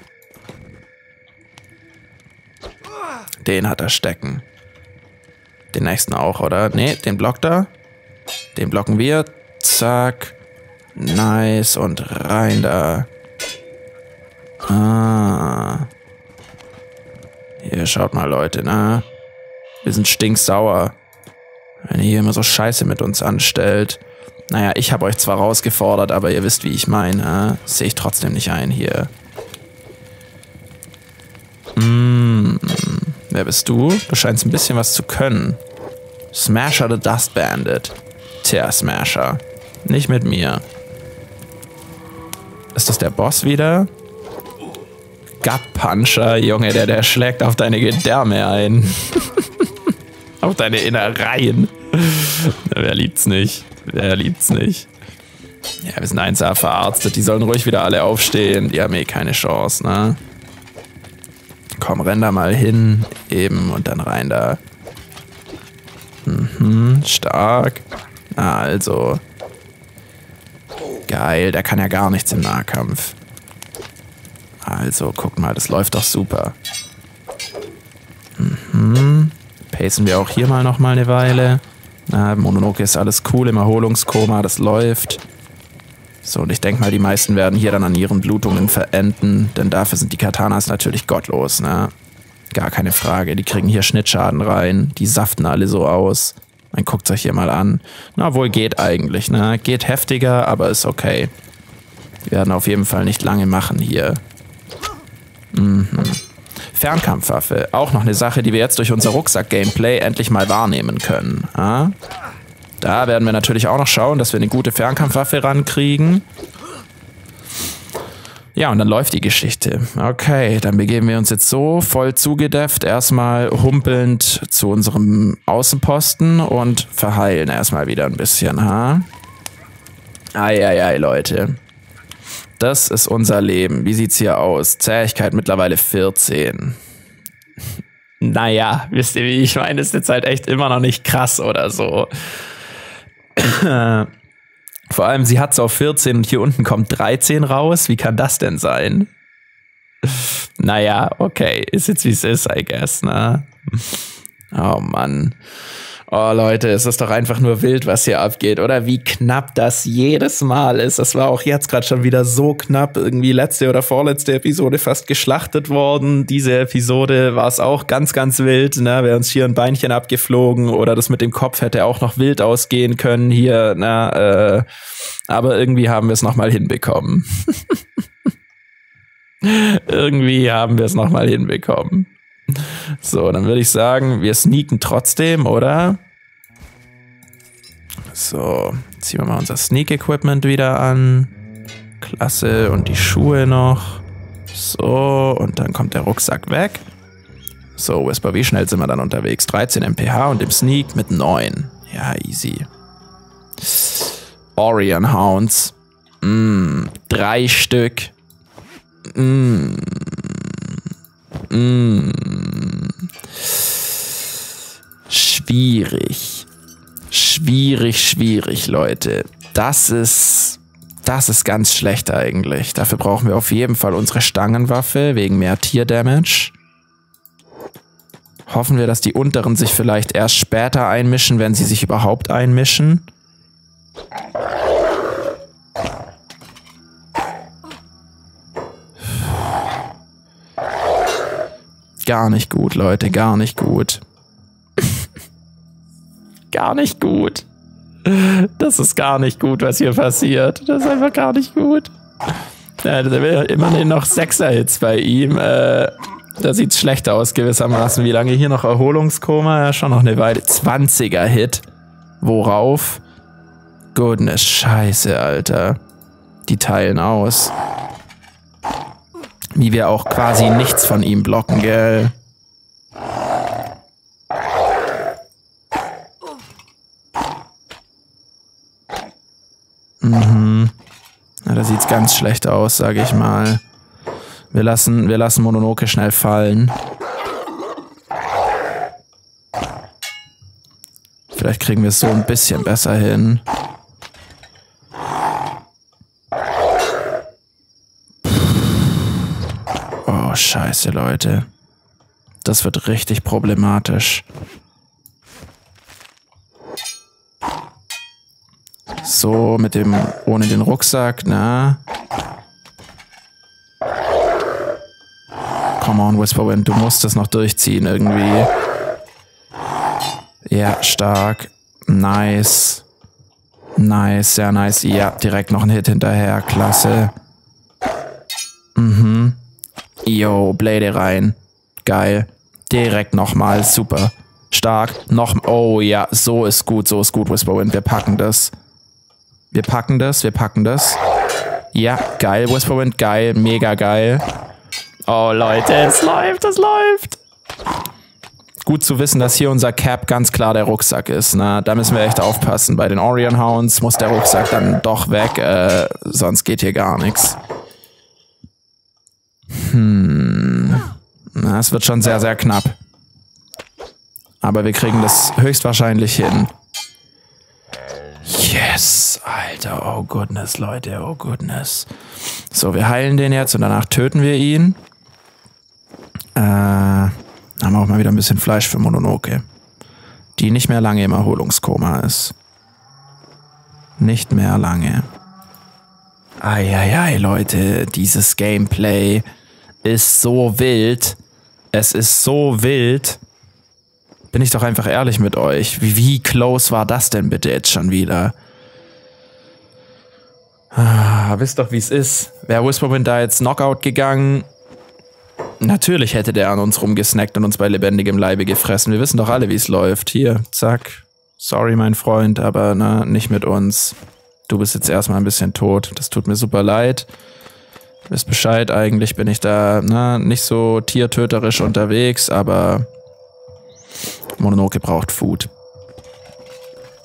Den hat er stecken. Den nächsten auch, oder? Nee, den blockt er. Den blocken wir. Zack. Nice. Und rein da. Hier, schaut mal, Leute, ne? Wir sind stinksauer. Wenn ihr hier immer so Scheiße mit uns anstellt. Naja, ich habe euch zwar rausgefordert, aber ihr wisst, wie ich meine. Das sehe ich trotzdem nicht ein hier. Wer bist du? Du scheinst ein bisschen was zu können. Smasher the Dust Bandit. Tja, Smasher. Nicht mit mir. Ist das der Boss wieder? Gut Puncher, Junge, der schlägt auf deine Gedärme ein. Auf deine Innereien. Wer liebt's nicht? Wer liebt's nicht? Ja, wir sind 1A verarztet. Die sollen ruhig wieder alle aufstehen. Die haben eh keine Chance, ne? Komm, renn da mal hin. Eben, und dann rein da. Stark. Also. Geil, der kann ja gar nichts im Nahkampf. Also, guck mal, das läuft doch super. Pacen wir auch hier mal noch mal eine Weile. Mononoke ist alles cool im Erholungskoma, das läuft. So, und ich denke mal, die meisten werden hier dann an ihren Blutungen verenden, denn dafür sind die Katanas natürlich gottlos, ne? Gar keine Frage, die kriegen hier Schnittschaden rein, die saften alle so aus. Man guckt euch hier mal an. Na, wohl geht eigentlich, ne? Geht heftiger, aber ist okay. Die werden auf jeden Fall nicht lange machen hier. Fernkampfwaffe, auch noch eine Sache, die wir jetzt durch unser Rucksack-Gameplay endlich mal wahrnehmen können. Da werden wir natürlich auch noch schauen, dass wir eine gute Fernkampfwaffe rankriegen. Ja, und dann läuft die Geschichte. Okay, dann begeben wir uns jetzt so voll zugedefft erstmal humpelnd zu unserem Außenposten und verheilen erstmal wieder ein bisschen, Eieiei, Leute. Das ist unser Leben. Wie sieht's hier aus? Zähigkeit mittlerweile 14. naja, wisst ihr, wie ich meine, ist jetzt halt echt immer noch nicht krass oder so. Vor allem, sie hat es auf 14 und hier unten kommt 13 raus. Wie kann das denn sein? Naja, okay, ist jetzt wie es ist, I guess, ne? Oh Mann. Oh Leute, es ist doch einfach nur wild, was hier abgeht, oder? Wie knapp das jedes Mal ist. Das war auch jetzt gerade schon wieder so knapp. Irgendwie letzte oder vorletzte Episode fast geschlachtet worden. Diese Episode war es auch ganz, ganz wild. Ne? Wäre uns hier ein Beinchen abgeflogen oder das mit dem Kopf hätte auch noch wild ausgehen können hier. Na, aber irgendwie haben wir es nochmal hinbekommen. Irgendwie haben wir es nochmal hinbekommen. So, dann würde ich sagen, wir sneaken trotzdem, oder? So, ziehen wir mal unser Sneak-Equipment wieder an. Klasse, und die Schuhe noch. So, und dann kommt der Rucksack weg. So, Whisper, wie schnell sind wir dann unterwegs? 13 mph und im Sneak mit 9. Ja, easy. Orion Hounds. 3 Stück. Schwierig. Schwierig, Leute. Das ist ganz schlecht eigentlich. Dafür brauchen wir auf jeden Fall unsere Stangenwaffe, wegen mehr Tier-Damage. Hoffen wir, dass die unteren sich vielleicht erst später einmischen, wenn sie sich überhaupt einmischen. Gar nicht gut, Leute, gar nicht gut. Gar nicht gut. Das ist gar nicht gut, was hier passiert. Das ist einfach gar nicht gut. Ja, da will immerhin noch 6er-Hits bei ihm. Da sieht's schlecht aus gewissermaßen. Wie lange hier noch Erholungskoma? Ja, schon noch eine Weile. 20er-Hit. Worauf? Goodness, scheiße, Alter. Die teilen aus. Wie wir auch quasi nichts von ihm blocken, gell? Na, da sieht's ganz schlecht aus, sage ich mal. Wir lassen Mononoke schnell fallen. Vielleicht kriegen wir es so ein bisschen besser hin. Oh, scheiße, Leute. Das wird richtig problematisch. So, ohne den Rucksack, na. Come on, Whisperwind, du musst das noch durchziehen irgendwie. Ja, stark. Nice. Nice, sehr nice. Ja, direkt noch ein Hit hinterher, klasse. Yo, Blade rein. Geil. Direkt nochmal, super. Stark. Oh ja, so ist gut, Whisperwind. Wir packen das. Wir packen das. Ja, geil, Whisperwind, geil, mega geil. Oh Leute, es läuft. Gut zu wissen, dass hier unser Cap ganz klar der Rucksack ist. Na, da müssen wir echt aufpassen. Bei den Orion Hounds muss der Rucksack dann doch weg, sonst geht hier gar nichts. Na, es wird schon sehr, sehr knapp. Aber wir kriegen das höchstwahrscheinlich hin. Yes, Alter, oh goodness, Leute, oh goodness. So, wir heilen den jetzt und danach töten wir ihn. Haben wir auch mal wieder ein bisschen Fleisch für Mononoke. Die nicht mehr lange im Erholungskoma ist. Nicht mehr lange. Eieiei, Leute, dieses Gameplay ist so wild. Es ist so wild. Bin ich doch einfach ehrlich mit euch. Wie close war das denn bitte jetzt schon wieder? Wisst doch, wie es ist. Wäre Whisperwind da jetzt Knockout gegangen, natürlich hätte der an uns rumgesnackt und uns bei lebendigem Leibe gefressen. Wir wissen doch alle, wie es läuft. Hier, zack. Sorry, mein Freund, aber na, nicht mit uns. Du bist jetzt erstmal ein bisschen tot. Das tut mir super leid. Du wisst Bescheid, eigentlich bin ich da nicht so tiertöterisch unterwegs, aber Mononoke braucht Food.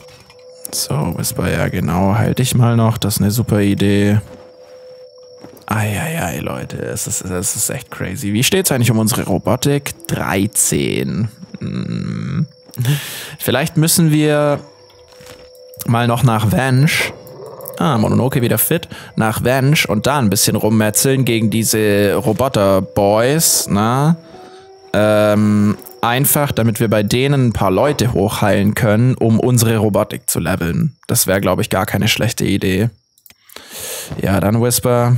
So, Whisper, ja genau, halt dich mal noch, das ist eine super Idee. Eieiei, Leute, es ist echt crazy. Wie steht's eigentlich um unsere Robotik? 13. Vielleicht müssen wir mal noch nach Venge. Mononoke wieder fit. Nach Venge und da ein bisschen rummetzeln gegen diese Roboter-Boys, na? Einfach, damit wir bei denen ein paar Leute hochheilen können, um unsere Robotik zu leveln. Das wäre, glaube ich, gar keine schlechte Idee. Ja, dann Whisper.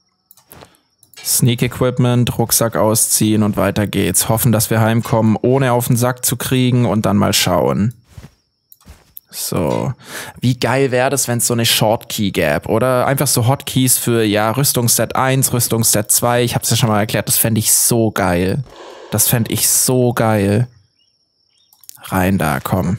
Sneak Equipment, Rucksack ausziehen und weiter geht's. Hoffen, dass wir heimkommen, ohne auf den Sack zu kriegen und dann mal schauen. So. Wie geil wäre das, wenn es so eine Shortkey gäbe, oder? Einfach so Hotkeys für, ja, Rüstungsset 1, Rüstungsset 2. Ich hab's ja schon mal erklärt, das fände ich so geil. Das fände ich so geil. Rein da, komm.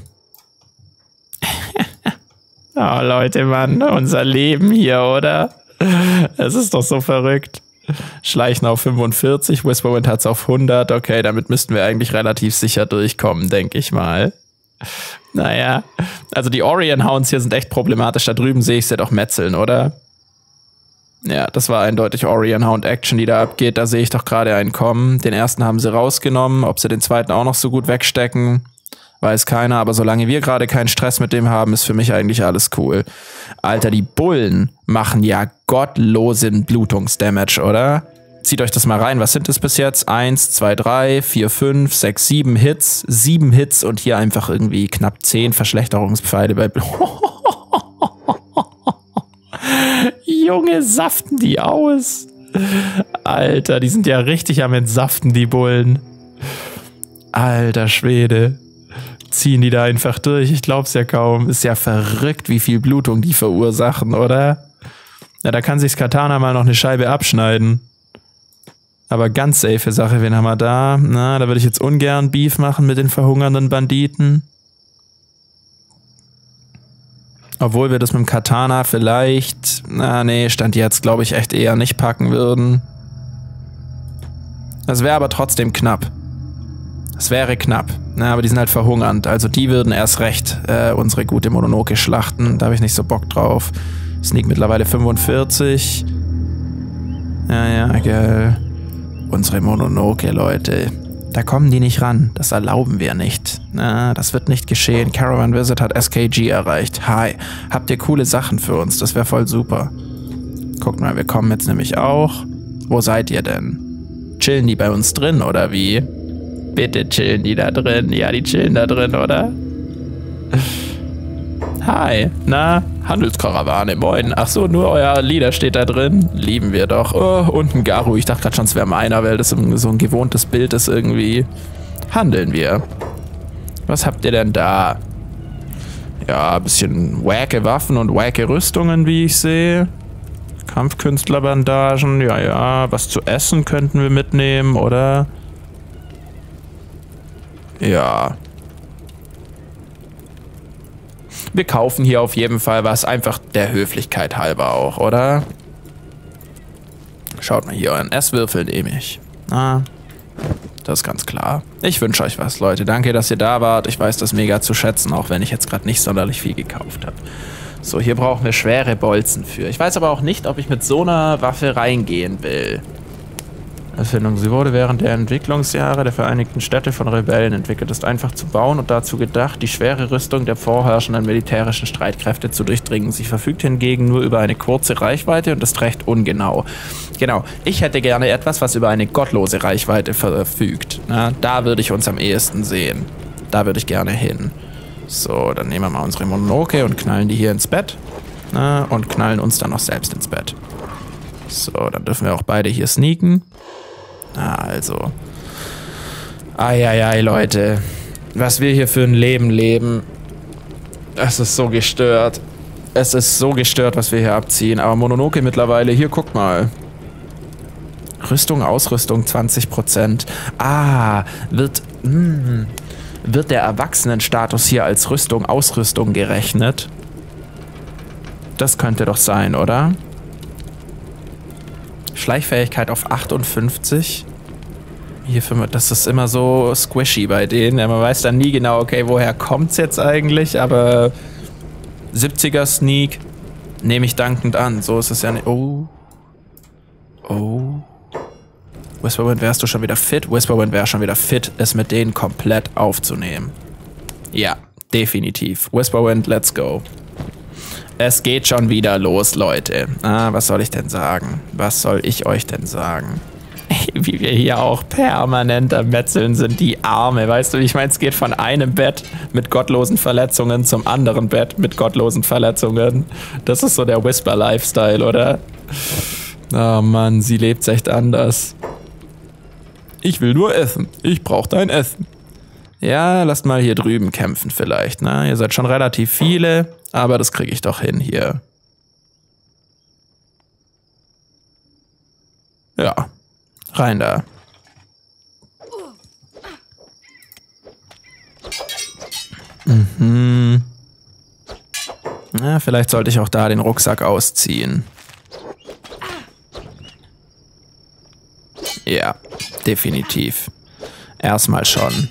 Oh, Leute, Mann, unser Leben hier, oder? Es ist doch so verrückt. Schleichen auf 45, Whisperwind hat's auf 100. Okay, damit müssten wir eigentlich relativ sicher durchkommen, denke ich mal. Naja, also die Orion Hounds hier sind echt problematisch. Da drüben sehe ich sie doch metzeln, oder? Ja, das war eindeutig Orion Hound Action, die da abgeht. Da sehe ich doch gerade einen kommen. Den ersten haben sie rausgenommen. Ob sie den zweiten auch noch so gut wegstecken, weiß keiner. Aber solange wir gerade keinen Stress mit dem haben, ist für mich eigentlich alles cool. Alter, die Bullen machen ja gottlosen Blutungsdamage, oder? Zieht euch das mal rein. Was sind es bis jetzt? 1, 2, 3, 4, 5, 6, 7 Hits. 7 Hits und hier einfach irgendwie knapp 10 Verschlechterungspfeile bei Junge, saften die aus. Alter, die sind ja richtig am Entsaften, die Bullen. Alter Schwede. Ziehen die da einfach durch? Ich glaub's ja kaum. Ist ja verrückt, wie viel Blutung die verursachen, oder? Ja, da kann sich's Katana mal noch eine Scheibe abschneiden. Aber ganz safe Sache, wen haben wir da? Na, da würde ich jetzt ungern Beef machen mit den verhungernden Banditen. Obwohl wir das mit dem Katana vielleicht, Stand jetzt, glaube ich, echt eher nicht packen würden. Das wäre aber trotzdem knapp. Es wäre knapp. Aber die sind halt verhungernd. Also die würden erst recht unsere gute Mononoke schlachten. Da habe ich nicht so Bock drauf. Sneak mittlerweile 45. Ja, geil. Unsere Mononoke, Leute. Da kommen die nicht ran. Das erlauben wir nicht. Das wird nicht geschehen. Caravan Visit hat SKG erreicht. Hi. Habt ihr coole Sachen für uns? Das wäre voll super. Guckt mal, wir kommen jetzt nämlich auch. Wo seid ihr denn? Chillen die bei uns drin, oder wie? Bitte chillen die da drin. Ja, die chillen da drin, oder? Hi. Na? Handelskarawane, moin. Ach so, nur euer Leader steht da drin. Lieben wir doch. Oh, und ein Garu. Ich dachte gerade schon, es wäre meiner, weil das so ein gewohntes Bild ist irgendwie. Handeln wir. Was habt ihr denn da? Ja, ein bisschen wacke Waffen und wacke Rüstungen, wie ich sehe. Kampfkünstlerbandagen. Ja. Was zu essen könnten wir mitnehmen, oder? Ja. Wir kaufen hier auf jeden Fall was, einfach der Höflichkeit halber auch, oder? Schaut mal hier, ein Esswürfel nehme ich. Das ist ganz klar. Ich wünsche euch was, Leute. Danke, dass ihr da wart. Ich weiß das mega zu schätzen, auch wenn ich jetzt gerade nicht sonderlich viel gekauft habe. So, hier brauchen wir schwere Bolzen für. Ich weiß aber auch nicht, ob ich mit so einer Waffe reingehen will. Erfindung. Sie wurde während der Entwicklungsjahre der Vereinigten Städte von Rebellen entwickelt, ist einfach zu bauen und dazu gedacht, die schwere Rüstung der vorherrschenden militärischen Streitkräfte zu durchdringen. Sie verfügt hingegen nur über eine kurze Reichweite und ist recht ungenau. Genau, ich hätte gerne etwas, was über eine gottlose Reichweite verfügt. Na, da würde ich uns am ehesten sehen. Da würde ich gerne hin. So, dann nehmen wir mal unsere Mononoke und knallen die hier ins Bett. Na, und knallen uns dann noch selbst ins Bett. So, dann dürfen wir auch beide hier sneaken. Also. Eieiei, Leute. Was wir hier für ein Leben leben. Es ist so gestört. Es ist so gestört, was wir hier abziehen. Aber Mononoke mittlerweile, hier, guck mal. Rüstung, Ausrüstung 20%. Wird der Erwachsenenstatus hier als Rüstung, Ausrüstung gerechnet? Das könnte doch sein, oder? Schleichfähigkeit auf 58. Hier das ist immer so squishy bei denen. Ja, man weiß dann nie genau, okay, woher kommt's jetzt eigentlich, aber 70er Sneak nehme ich dankend an. So ist es ja nicht. Oh. Oh. Whisperwind, wärst du schon wieder fit? Whisperwind wäre schon wieder fit, es mit denen komplett aufzunehmen. Ja, definitiv. Whisperwind, let's go. Es geht schon wieder los, Leute. Was soll ich denn sagen? Was soll ich euch denn sagen? Wie wir hier auch permanent am Metzeln sind, die Arme. Weißt du, ich meine, es geht von einem Bett mit gottlosen Verletzungen zum anderen Bett mit gottlosen Verletzungen. Das ist so der Whisper-Lifestyle, oder? Oh Mann, sie lebt echt anders. Ich will nur essen. Ich brauche dein Essen. Ja, lasst mal hier drüben kämpfen vielleicht. Ne? Ihr seid schon relativ viele, aber das kriege ich doch hin hier. Ja, rein da. Ja, vielleicht sollte ich auch da den Rucksack ausziehen. Ja, definitiv. Erstmal schon.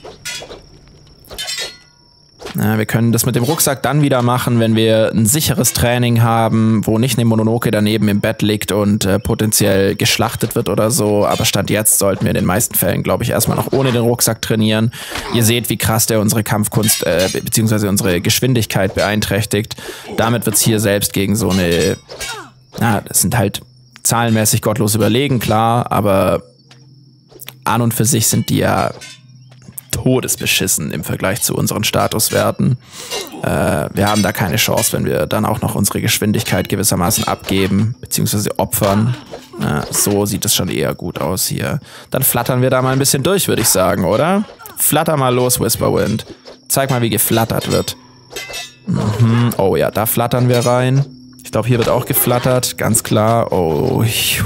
Ja, wir können das mit dem Rucksack dann wieder machen, wenn wir ein sicheres Training haben, wo nicht eine Mononoke daneben im Bett liegt und potenziell geschlachtet wird oder so. Aber Stand jetzt sollten wir in den meisten Fällen, glaube ich, erstmal noch ohne den Rucksack trainieren. Ihr seht, wie krass der unsere Kampfkunst bzw. unsere Geschwindigkeit beeinträchtigt. Damit wird es hier selbst gegen so eine... das sind halt zahlenmäßig gottlos überlegen, klar, aber an und für sich sind die ja todesbeschissen im Vergleich zu unseren Statuswerten. Wir haben da keine Chance, wenn wir dann auch noch unsere Geschwindigkeit gewissermaßen abgeben, beziehungsweise opfern. So sieht es schon eher gut aus hier. Dann flattern wir da mal ein bisschen durch, würde ich sagen, oder? Flatter mal los, Whisperwind. Zeig mal, wie geflattert wird. Oh ja, da flattern wir rein. Ich glaube, hier wird auch geflattert, ganz klar. Oh,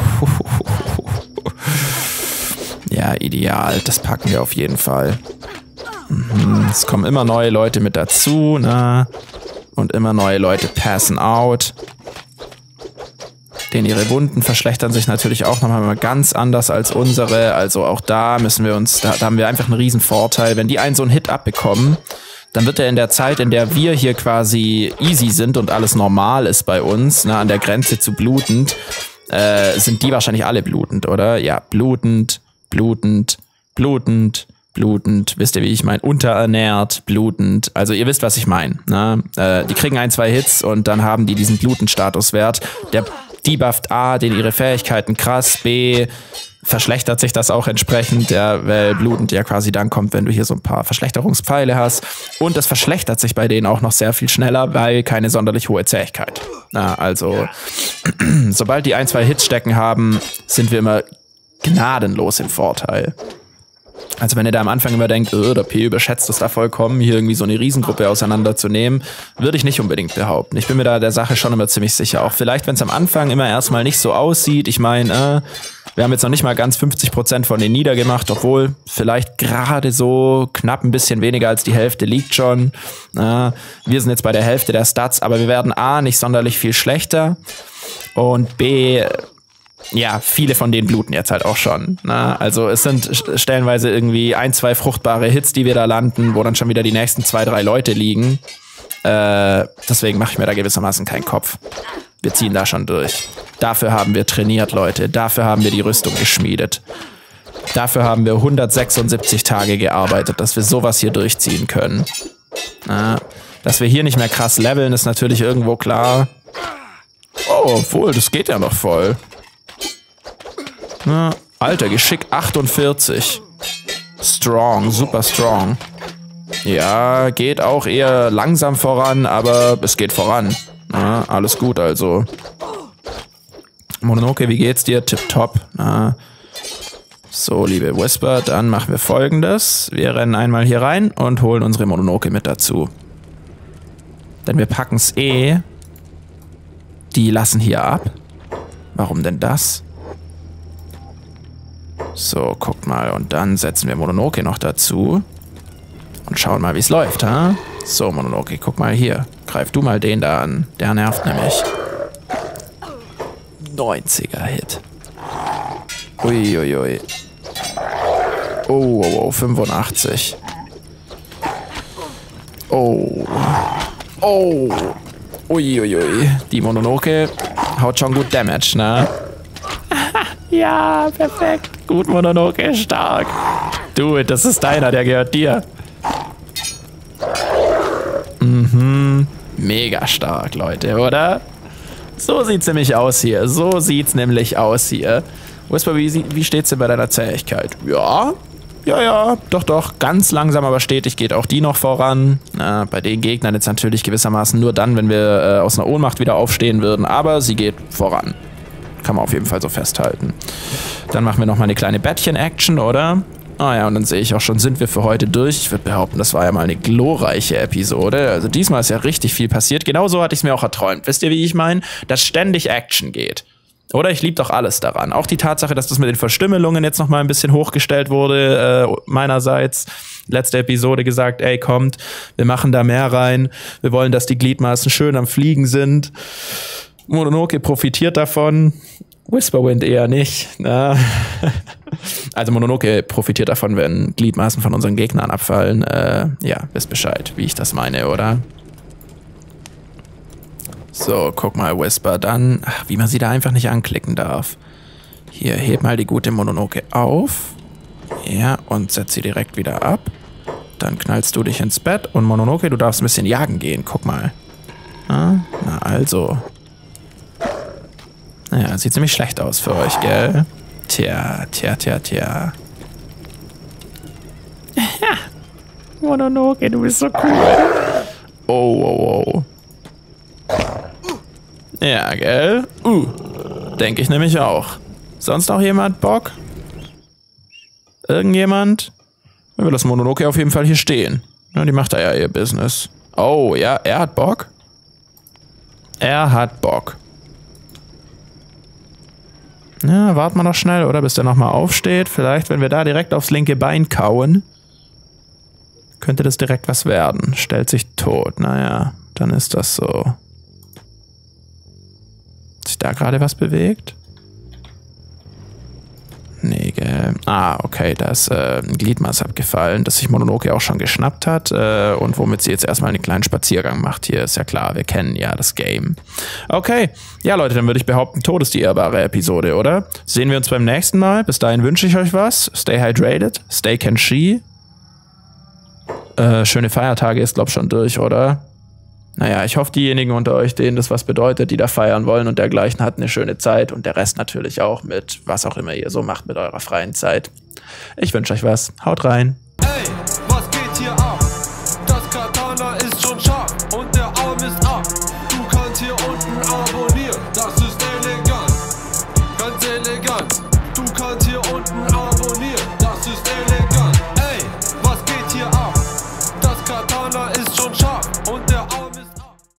ja, ideal. Das packen wir auf jeden Fall. Es kommen immer neue Leute mit dazu, ne? Und immer neue Leute passen out. Denn ihre Wunden verschlechtern sich natürlich auch nochmal ganz anders als unsere. Also auch da müssen wir uns, da haben wir einfach einen riesen Vorteil. Wenn die einen so einen Hit abbekommen, dann wird er in der Zeit, in der wir hier quasi easy sind und alles normal ist bei uns, ne, an der Grenze zu blutend, sind die wahrscheinlich alle blutend, oder? Ja, blutend, blutend, blutend, blutend, wisst ihr, wie ich meine? Unterernährt, blutend, also ihr wisst, was ich meine. Ne? Die kriegen 1, 2 Hits und dann haben die diesen Blutend-Statuswert. Der debufft A, den ihre Fähigkeiten krass, B, verschlechtert sich das auch entsprechend, ja, weil blutend ja quasi dann kommt, wenn du hier so ein paar Verschlechterungspfeile hast. Und das verschlechtert sich bei denen auch noch sehr viel schneller, weil keine sonderlich hohe Zähigkeit. Also, sobald die 1, 2 Hits stecken haben, sind wir immer gnadenlos im Vorteil. Also wenn ihr da am Anfang immer denkt, der P überschätzt es da vollkommen, hier irgendwie so eine Riesengruppe auseinanderzunehmen, würde ich nicht unbedingt behaupten. Ich bin mir da der Sache schon immer ziemlich sicher. Auch vielleicht, wenn es am Anfang immer erstmal nicht so aussieht. Ich meine, wir haben jetzt noch nicht mal ganz 50% von denen niedergemacht, obwohl vielleicht gerade so knapp ein bisschen weniger als die Hälfte liegt schon. Wir sind jetzt bei der Hälfte der Stats, aber wir werden A, nicht sonderlich viel schlechter und B, ja, viele von denen bluten jetzt halt auch schon. Ne? Also es sind stellenweise irgendwie 1, 2 fruchtbare Hits, die wir da landen, wo dann schon wieder die nächsten 2, 3 Leute liegen. Deswegen mache ich mir da gewissermaßen keinen Kopf. Wir ziehen da schon durch. Dafür haben wir trainiert, Leute. Dafür haben wir die Rüstung geschmiedet. Dafür haben wir 176 Tage gearbeitet, dass wir sowas hier durchziehen können. Dass wir hier nicht mehr krass leveln, ist natürlich irgendwo klar. Oh, obwohl, das geht ja noch voll. Alter, Geschick 48. Strong, super strong. Ja, geht auch eher langsam voran, aber es geht voran. Alles gut also. Mononoke, wie geht's dir? Tipptopp. So, liebe Whisper, dann machen wir Folgendes. Wir rennen einmal hier rein und holen unsere Mononoke mit dazu. Denn wir packen's eh. Die lassen hier ab. Warum denn das? So, guckt mal. Und dann setzen wir Mononoke noch dazu. Und schauen mal, wie es läuft, ha? So, Mononoke, guck mal hier. Greif du mal den da an. Der nervt nämlich. 90er-Hit. Uiuiui. Oh, 85. Oh. Uiuiui. Die Mononoke haut schon gut Damage, ne? Ja, perfekt. Gut, Mononoke, stark. Du, das ist deiner, der gehört dir. Mhm. Mega stark, Leute, oder? So sieht's nämlich aus hier. So sieht's nämlich aus hier. Whisper, wie steht's denn bei deiner Zähigkeit? Ja. Ja, doch. Ganz langsam, aber stetig geht auch die noch voran. Na, bei den Gegnern jetzt natürlich gewissermaßen nur dann, wenn wir aus einer Ohnmacht wieder aufstehen würden. Aber sie geht voran. Kann man auf jeden Fall so festhalten. Dann machen wir noch mal eine kleine Bettchen-Action, oder? Ah ja, und dann sehe ich auch schon, sind wir für heute durch. Ich würde behaupten, das war ja mal eine glorreiche Episode. Also diesmal ist ja richtig viel passiert. Genauso hatte ich es mir auch erträumt. Wisst ihr, wie ich meine? Dass ständig Action geht. Oder ich liebe doch alles daran. Auch die Tatsache, dass das mit den Verstümmelungen jetzt noch mal ein bisschen hochgestellt wurde, meinerseits. Letzte Episode gesagt, ey, kommt, wir machen da mehr rein. Wir wollen, dass die Gliedmaßen schön am Fliegen sind. Mononoke profitiert davon. Whisperwind eher nicht. Na. Also Mononoke profitiert davon, wenn Gliedmaßen von unseren Gegnern abfallen. Ja, wisst Bescheid, wie ich das meine, oder? So, guck mal, Whisper, dann, wie man sie da einfach nicht anklicken darf. Hier, heb mal die gute Mononoke auf. Ja, und setz sie direkt wieder ab. Dann knallst du dich ins Bett und Mononoke, du darfst ein bisschen jagen gehen, guck mal. Na also. Naja, sieht ziemlich schlecht aus für euch, gell? Tja. Mononoke, du bist so cool. Oh. Ja, gell? Denke ich nämlich auch. Sonst noch jemand Bock? Irgendjemand? Wir lassen Mononoke auf jeden Fall hier stehen. Ja, die macht da ja ihr Business. Oh, ja, er hat Bock? Er hat Bock. Ja, warten wir noch schnell, oder? Bis der nochmal aufsteht. Vielleicht, wenn wir da direkt aufs linke Bein kauen, könnte das direkt was werden. Stellt sich tot. Naja, dann ist das so. Hat sich da gerade was bewegt? Nee, gell. Ah, okay, da ist ein Gliedmaß abgefallen, das sich Mononoke auch schon geschnappt hat und womit sie jetzt erstmal einen kleinen Spaziergang macht. Hier ist ja klar, wir kennen ja das Game. Okay, ja Leute, dann würde ich behaupten, todesdierbare Episode, oder? Sehen wir uns beim nächsten Mal. Bis dahin wünsche ich euch was. Stay hydrated, stay Kenshi. Schöne Feiertage ist, glaub ich, schon durch, oder? Naja, ich hoffe, diejenigen unter euch, denen das was bedeutet, die da feiern wollen und dergleichen, hatten eine schöne Zeit und der Rest natürlich auch mit was auch immer ihr so macht mit eurer freien Zeit. Ich wünsche euch was. Haut rein.